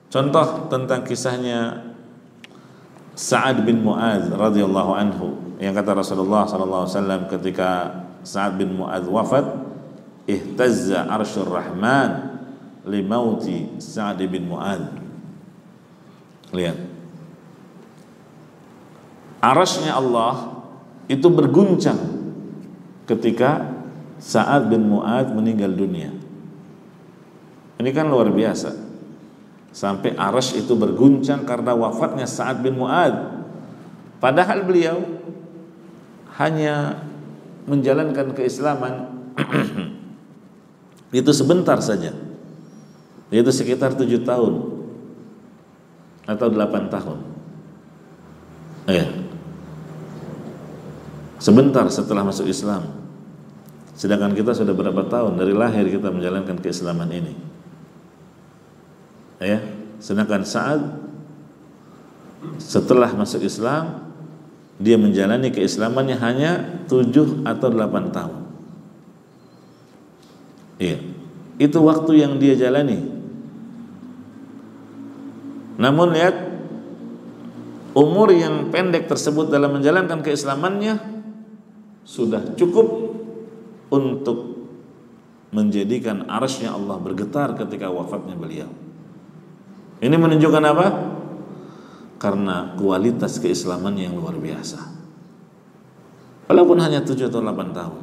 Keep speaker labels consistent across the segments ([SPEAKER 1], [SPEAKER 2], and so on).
[SPEAKER 1] Contoh tentang kisahnya Sa'ad bin Mu'adz radhiyallahu anhu, yang kata Rasulullah sallallahu alaihi wasallam ketika Sa'ad bin Mu'adz wafat, ihtazza arsyur rahman li mauti Sa'ad bin Mu'adz. Lihat, arasy-Nya Allah itu berguncang ketika Sa'ad bin Mu'adz meninggal dunia. Ini kan luar biasa. Sampai arasy itu berguncang karena wafatnya Sa'ad bin Mu'adz. Padahal beliau hanya menjalankan keislaman itu sebentar saja, yaitu sekitar 7 tahun atau 8 tahun. Sebentar setelah masuk Islam. Sedangkan kita sudah berapa tahun dari lahir kita menjalankan keislaman ini. Sedangkan Sa'ad setelah masuk Islam dia menjalani keislamannya hanya 7 atau 8 tahun. Itu waktu yang dia jalani. Namun lihat, umur yang pendek tersebut dalam menjalankan keislamannya sudah cukup untuk menjadikan arasy-Nya Allah bergetar ketika wafatnya beliau. Ini menunjukkan apa? Karena kualitas keislaman yang luar biasa. Walaupun hanya 7 atau 8 tahun.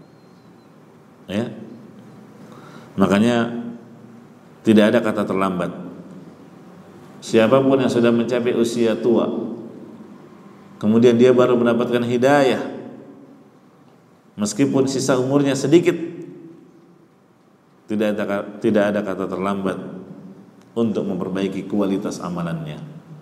[SPEAKER 1] Makanya tidak ada kata terlambat. Siapapun yang sudah mencapai usia tua, kemudian dia baru mendapatkan hidayah, meskipun sisa umurnya sedikit, tidak ada kata terlambat untuk memperbaiki kualitas amalannya.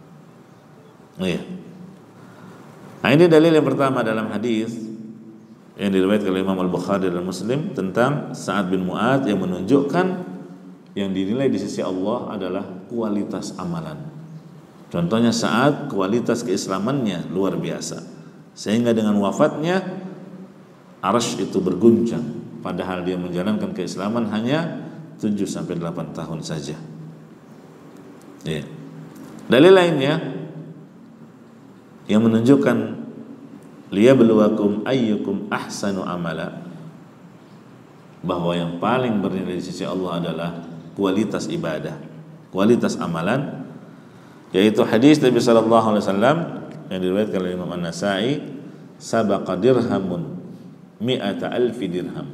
[SPEAKER 1] Nah, ini dalil yang pertama dalam hadis yang diriwayatkan oleh Imam Al-Bukhari dan Muslim tentang Sa'ad bin Mu'adz, yang menunjukkan yang dinilai di sisi Allah adalah kualitas amalan. Contohnya Sa'ad, kualitas keislamannya luar biasa, sehingga dengan wafatnya arasy itu berguncang, padahal dia menjalankan keislaman hanya 7-8 tahun saja. Dalil lainnya yang menunjukkan liyabluwakum ayyukum ahsanu amala, bahwa yang paling bernilai di sisi Allah adalah kualitas ibadah, kualitas amalan, yaitu hadis Nabi sallallahu alaihi wasallam yang diriwayatkan oleh Imam An-Nasa'i, sabaqa dirhamun mi'ata alfi dirham.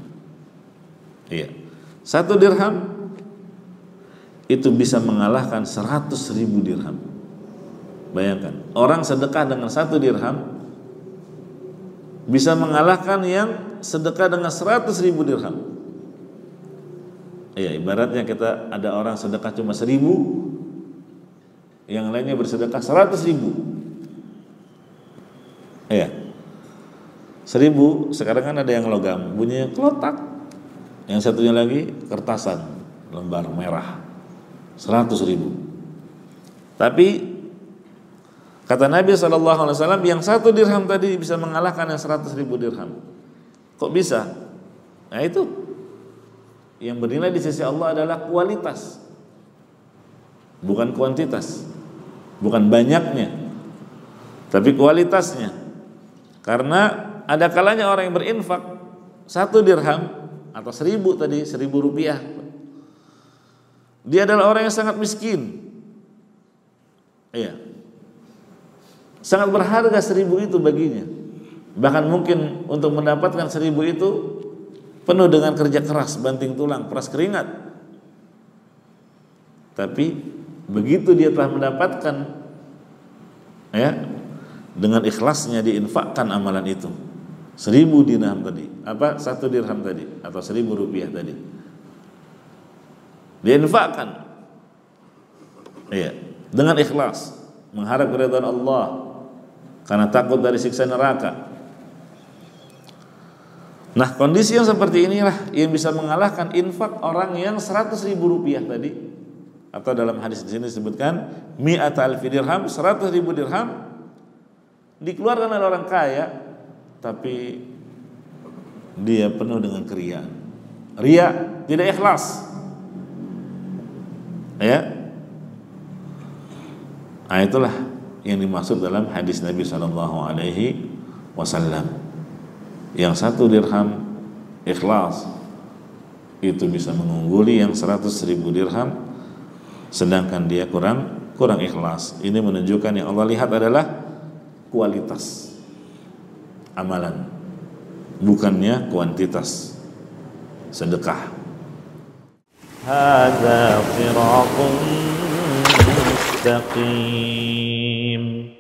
[SPEAKER 1] Satu dirham itu bisa mengalahkan 100.000 dirham. Bayangkan, orang sedekah dengan 1 dirham bisa mengalahkan yang sedekah dengan 100.000 dirham. Ibaratnya kita ada orang sedekah cuma 1.000, yang lainnya bersedekah 100.000. 1.000 sekarang kan ada yang logam, bunyinya klotak. Yang satunya lagi kertasan, lembar merah, 100.000. Tapi kata Nabi SAW, yang 1 dirham tadi bisa mengalahkan yang 100.000 dirham. Kok bisa? Nah, itu yang bernilai di sisi Allah adalah kualitas, bukan kuantitas, bukan banyaknya, tapi kualitasnya. Karena ada kalanya orang yang berinfak 1 dirham atau 1.000 tadi, 1.000 rupiah, dia adalah orang yang sangat miskin. Sangat berharga 1.000 itu baginya. Bahkan mungkin untuk mendapatkan 1.000 itu penuh dengan kerja keras, banting tulang, peras keringat. Tapi begitu dia telah mendapatkan, dengan ikhlasnya diinfakkan amalan itu, 1.000 dirham tadi, 1 dirham tadi, atau 1.000 rupiah tadi, diinfakkan, dengan ikhlas, mengharap keridhaan Allah, karena takut dari siksa neraka. Nah, kondisi yang seperti inilah yang bisa mengalahkan infak orang yang 100.000 rupiah tadi, atau dalam hadis di sini disebutkan mi'ata alfi dirham, 100.000 dirham dikeluarkan oleh orang kaya, tapi dia penuh dengan keriaan, ria, tidak ikhlas. Nah, itulah yang dimaksud dalam hadis Nabi Shallallahu Alaihi Wasallam. Yang 1 dirham ikhlas itu bisa mengungguli yang 100.000 dirham, sedangkan dia kurang ikhlas. Ini menunjukkan yang Allah lihat adalah kualitas amalan, bukannya kuantitas sedekah. Hadza sirathun mustaqim.